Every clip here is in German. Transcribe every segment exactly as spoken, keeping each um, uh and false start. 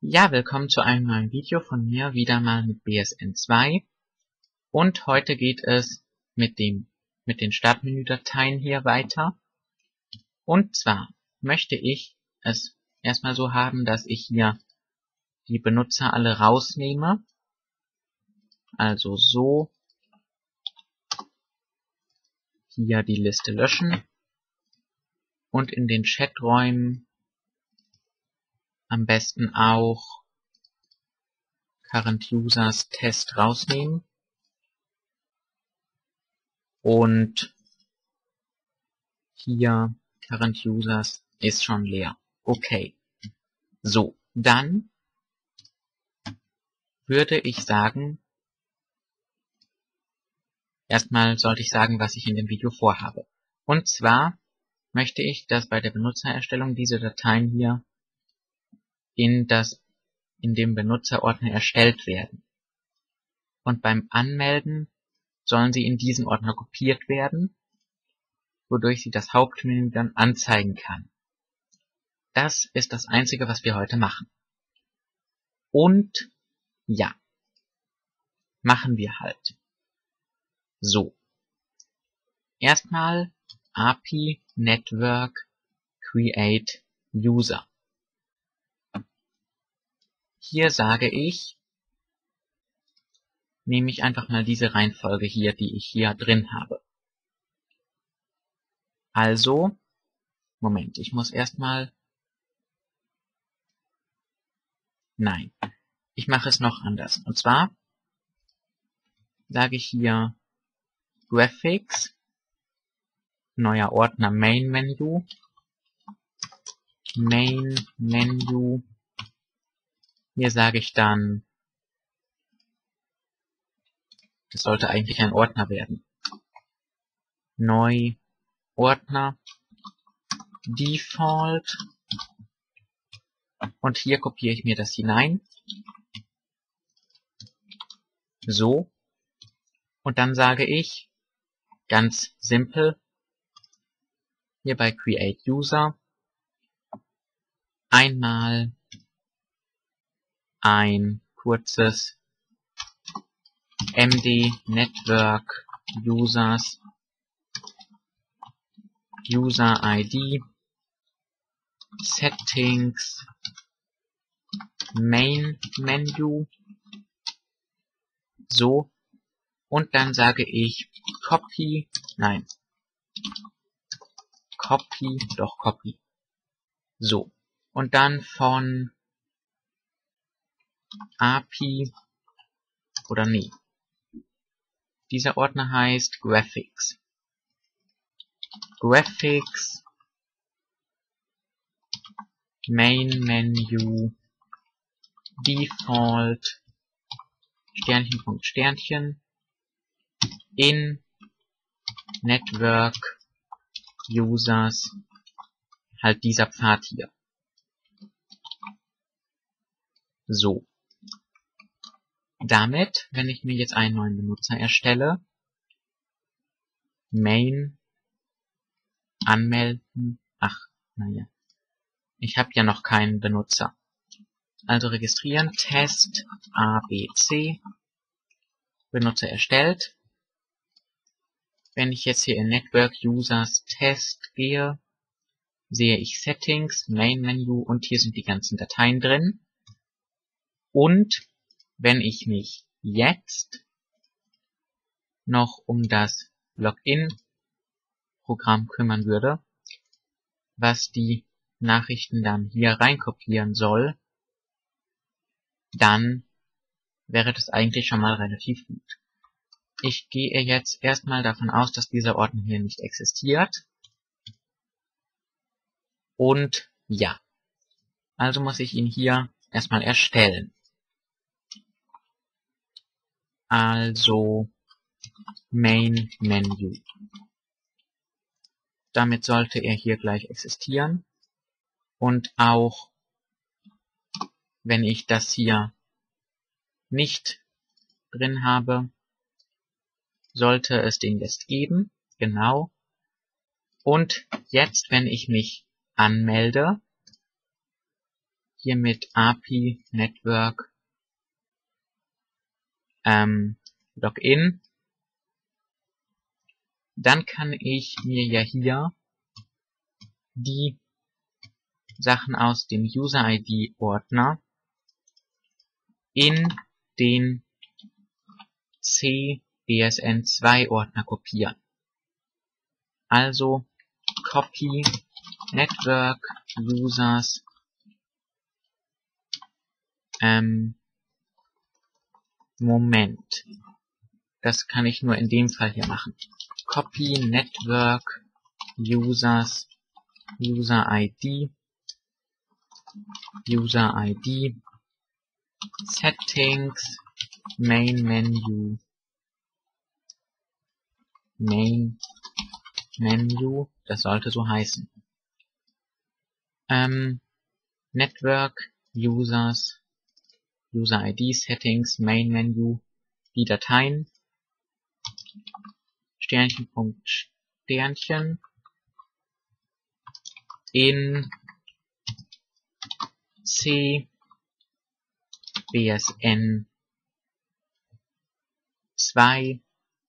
Ja, willkommen zu einem neuen Video von mir, wieder mal mit B S N zwei. Und heute geht es mit dem, mit den Startmenü-Dateien hier weiter. Und zwar möchte ich es erstmal so haben, dass ich hier die Benutzer alle rausnehme. Also so. Hier die Liste löschen. Und in den Chaträumen am besten auch Current Users Test rausnehmen. Und hier Current Users ist schon leer. Okay. So, dann würde ich sagen, erstmal sollte ich sagen, was ich in dem Video vorhabe. Und zwar möchte ich, dass bei der Benutzererstellung diese Dateien hier in das, in dem Benutzerordner erstellt werden. Und beim Anmelden sollen sie in diesen Ordner kopiert werden, wodurch sie das Hauptmenü dann anzeigen kann. Das ist das Einzige, was wir heute machen. Und ja, machen wir halt. So. Erstmal A P I Network Create User. Hier sage ich, nehme ich einfach mal diese Reihenfolge hier, die ich hier drin habe. Also, Moment, ich muss erstmal, nein, ich mache es noch anders. Und zwar sage ich hier Graphics, neuer Ordner Main Menu, Main Menu, hier sage ich dann, das sollte eigentlich ein Ordner werden, neu Ordner, Default, und hier kopiere ich mir das hinein, so, und dann sage ich, ganz simpel, hier bei Create User, einmal ein kurzes M D Network Users User I D Settings Main Menu, so, und dann sage ich Copy, nein, Copy, doch Copy, so, und dann von A P I, oder nee, dieser Ordner heißt Graphics, Graphics, Main Menu, Default, Sternchen, Punkt, Sternchen, in Network Users, halt dieser Pfad hier. So. Damit, wenn ich mir jetzt einen neuen Benutzer erstelle, Main, anmelden, ach, naja, ich habe ja noch keinen Benutzer. Also registrieren, Test, A, B, C, Benutzer erstellt. Wenn ich jetzt hier in Network Users Test gehe, sehe ich Settings, Main Menu, und hier sind die ganzen Dateien drin. Und wenn ich mich jetzt noch um das Login-Programm kümmern würde, was die Nachrichten dann hier reinkopieren soll, dann wäre das eigentlich schon mal relativ gut. Ich gehe jetzt erstmal davon aus, dass dieser Ordner hier nicht existiert. Und ja, also muss ich ihn hier erstmal erstellen. Also Main Menu. Damit sollte er hier gleich existieren. Und auch wenn ich das hier nicht drin habe, sollte es den jetzt geben. Genau. Und jetzt, wenn ich mich anmelde, hier mit A P I Network ähm, Login. Dann kann ich mir ja hier die Sachen aus dem User I D Ordner in den C B S N zwei Ordner kopieren. Also Copy Network Users ähm, Moment. Das kann ich nur in dem Fall hier machen. Copy Network Users User I D User I D Settings Main Menu Main Menu, das sollte so heißen. Ähm, Network Users User I D Settings Main Menu, die Dateien Sternchen Punkt Sternchen in C B S N zwei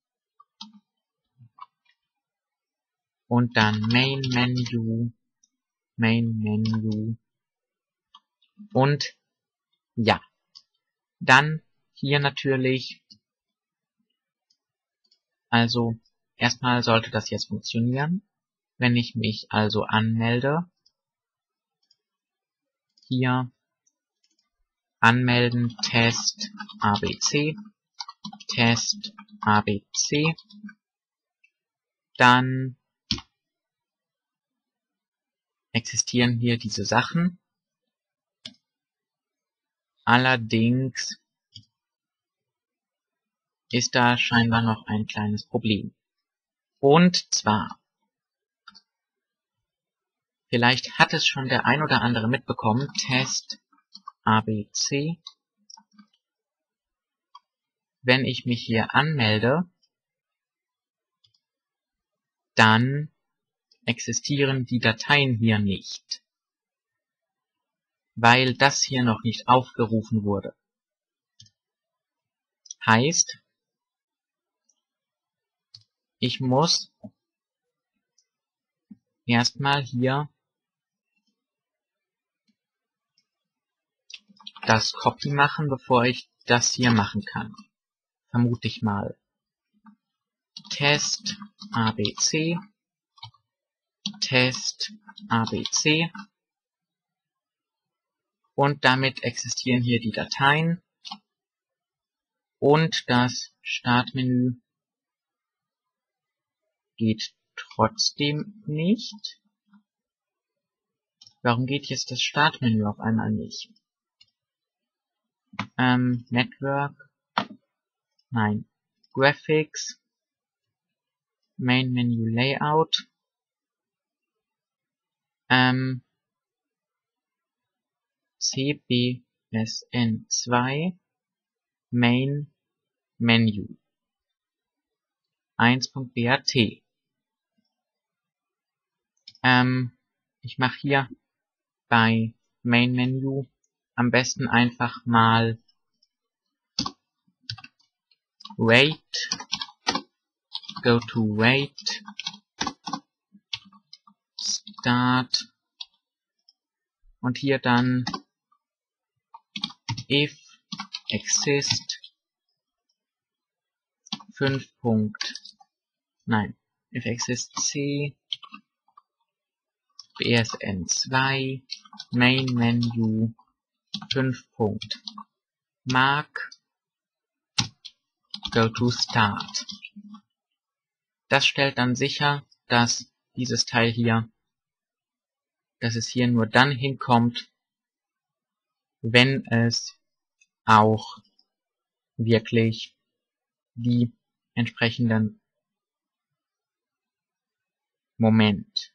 und dann Main Menu, Main Menu und ja, dann hier natürlich, also erstmal sollte das jetzt funktionieren, wenn ich mich also anmelde, hier anmelden, Test A B C, Test A B C, dann existieren hier diese Sachen. Allerdings ist da scheinbar noch ein kleines Problem. Und zwar, vielleicht hat es schon der ein oder andere mitbekommen, Test A B C. Wenn ich mich hier anmelde, dann existieren die Dateien hier nicht, weil das hier noch nicht aufgerufen wurde. Heißt, ich muss erstmal hier das Copy machen, bevor ich das hier machen kann. Vermute ich mal. Test A B C, Test A B C und damit existieren hier die Dateien und das Startmenü geht trotzdem nicht. Warum geht jetzt das Startmenü auf einmal nicht? Ähm, Network, nein, Graphics, Main Menu Layout, ähm, C B S N zwei, Main Menu, eins Punkt B A T. Ähm, ich mache hier bei Main Menu am besten einfach mal wait, go to wait, start und hier dann if exist fünf. Nein, if exist C B S N zwei Main Menu fünf. Mark go to start. Das stellt dann sicher, dass dieses Teil hier, dass es hier nur dann hinkommt, wenn es auch wirklich die entsprechenden Moment.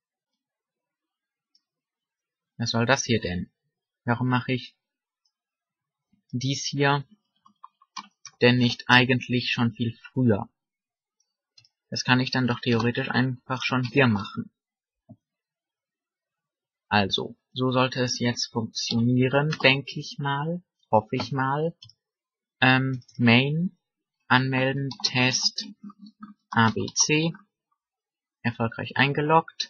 Was soll das hier denn? Warum mache ich dies hier denn nicht eigentlich schon viel früher? Das kann ich dann doch theoretisch einfach schon hier machen. Also, So sollte es jetzt funktionieren, denke ich mal, hoffe ich mal. Ähm, Main, anmelden, Test, A B C, erfolgreich eingeloggt.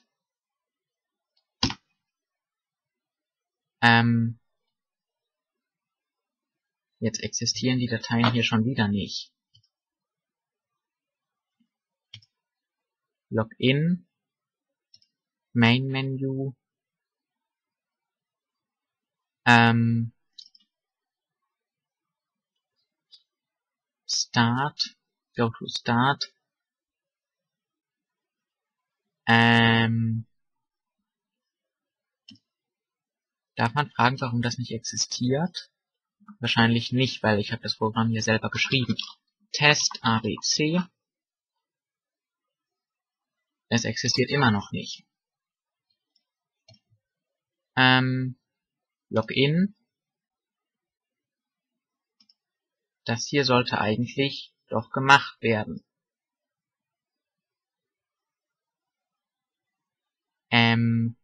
Ähm, jetzt existieren die Dateien hier schon wieder nicht. Login, Main Menu, ähm, Start, go to Start, ähm, darf man fragen, warum das nicht existiert? Wahrscheinlich nicht, weil ich habe das Programm hier selber geschrieben. Test A B C. Es existiert immer noch nicht. Ähm, Login. Das hier sollte eigentlich doch gemacht werden. Ähm,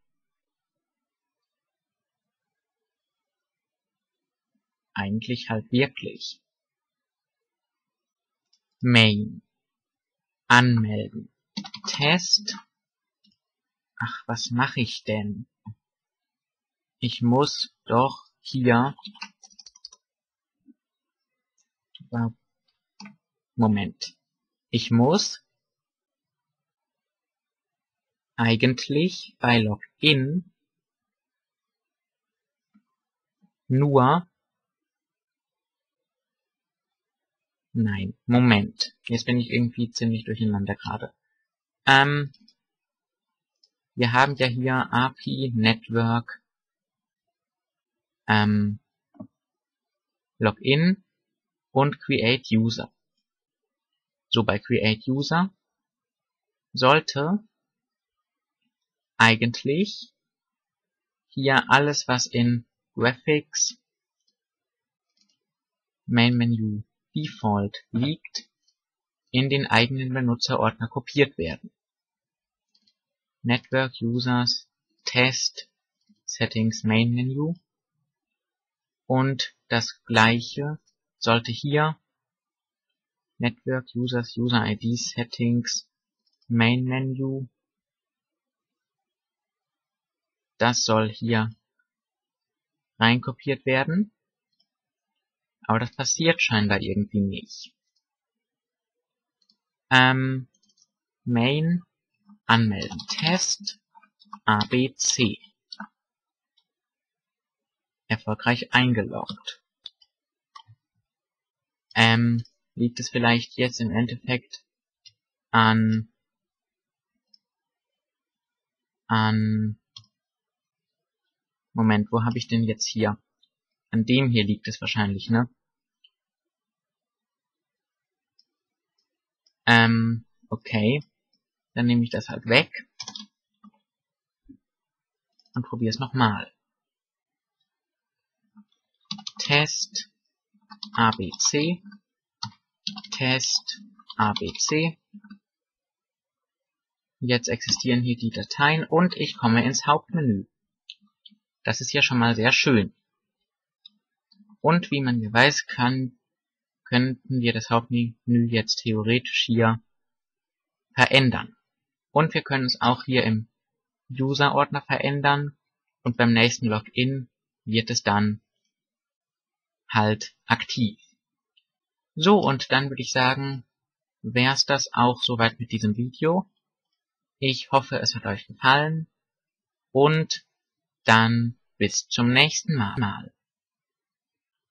eigentlich halt wirklich. Main. Anmelden. Test. Ach, was mache ich denn? Ich muss doch hier... Moment. Ich muss eigentlich bei Login nur... Nein, Moment. Jetzt bin ich irgendwie ziemlich durcheinander gerade. Ähm, wir haben ja hier A P I, Network, ähm, Login und Create User. So, bei Create User sollte eigentlich hier alles, was in Graphics, Main Menu, Default liegt, in den eigenen Benutzerordner kopiert werden. Network Users, Test, Settings, Main Menu. Und das gleiche sollte hier Network Users, User I D, Settings, Main Menu. Das soll hier reinkopiert werden. Aber das passiert scheinbar irgendwie nicht. Ähm, Main, anmelden, Test, A B C. Erfolgreich eingeloggt. Ähm, liegt es vielleicht jetzt im Endeffekt an, an, Moment, wo habe ich denn jetzt hier? An dem hier liegt es wahrscheinlich, ne? Ähm, okay. Dann nehme ich das halt weg. Und probiere es nochmal. Test A B C. Test A B C. Jetzt existieren hier die Dateien und ich komme ins Hauptmenü. Das ist ja schon mal sehr schön. Und wie man hier weiß, kann, könnten wir das Hauptmenü jetzt theoretisch hier verändern. Und wir können es auch hier im User-Ordner verändern. Und beim nächsten Login wird es dann halt aktiv. So, und dann würde ich sagen, wär's das auch soweit mit diesem Video. Ich hoffe, es hat euch gefallen. Und dann bis zum nächsten Mal.